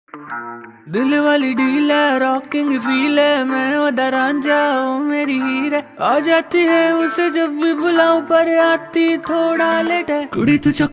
दिल वाली डील है, रॉकिंग फील है, मैं उधर रांझा ओ मेरी हीर है। आ जाती है उसे जब भी बुलाऊं पर आती थोड़ा लेट है। कुड़ी तू